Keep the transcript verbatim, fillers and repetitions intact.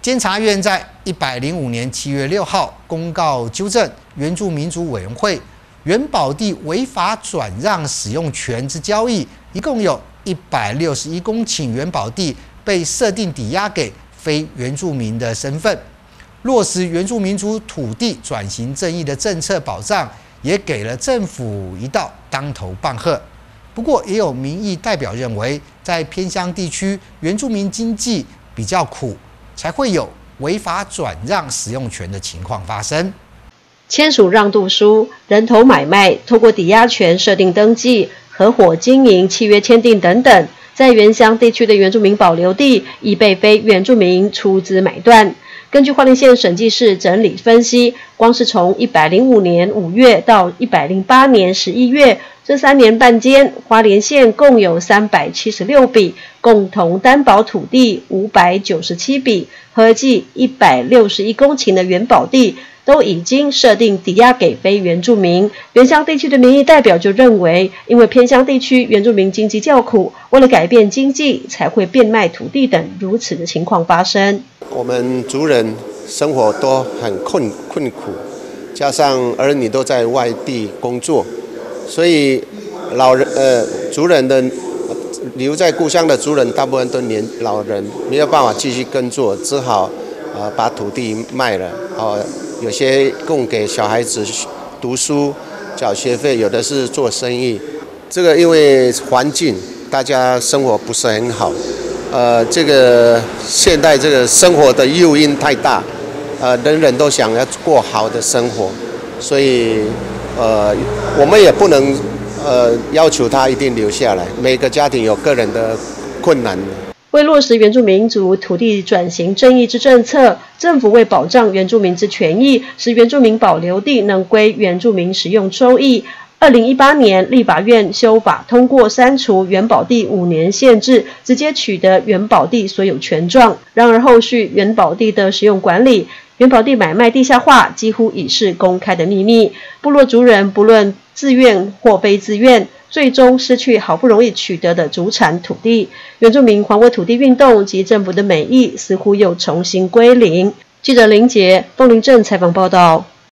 监察院在一百零五年七月六号公告纠正原住民族委员会原保地违法转让使用权之交易，一共有一百六十一公顷原保地被设定抵押给非原住民的身份，落实原住民族土地转型正义的政策保障，也给了政府一道当头棒喝。不过，也有民意代表认为，在偏乡地区，原住民经济比较苦，才会有违法转让使用权的情况发生。 签署让渡书、人头买卖、透过抵押权设定登记、合伙经营、契约签订等等，在原乡地区的原住民保留地已被非原住民出资买断。根据花莲县审计室整理分析，光是从一百零五年五月到一百零八年十一月这三年半间，花莲县共有三百七十六笔共同担保土地五百九十七笔，合计一百六十一公顷的原保地都已经设定抵押给非原住民。原乡地区的民意代表就认为，因为偏乡地区原住民经济较苦，为了改变经济，才会变卖土地等如此的情况发生。 我们族人生活都很困困苦，加上儿女都在外地工作，所以老人呃族人的留在故乡的族人大部分都年老人，没有办法继续耕作，只好呃把土地卖了，哦，有些供给小孩子读书缴学费，有的是做生意。这个因为环境大家生活不是很好。呃，这个现代这个生活的诱因太大，呃，人人都想要过好的生活，所以呃，我们也不能呃要求他一定留下来。每个家庭有个人的困难。 为落实原住民族土地转型正义之政策，政府为保障原住民之权益，使原住民保留地能归原住民使用收益。二零一八年，立法院修法通过删除原保地五年限制，直接取得原保地所有权状。然而，后续原保地的使用管理、原保地买卖地下化，几乎已是公开的秘密。部落族人不论自愿或非自愿，最终失去好不容易取得的主产土地。原住民还我土地运动及政府的美意，似乎又重新归零。记者林杰、凤林镇采访报道。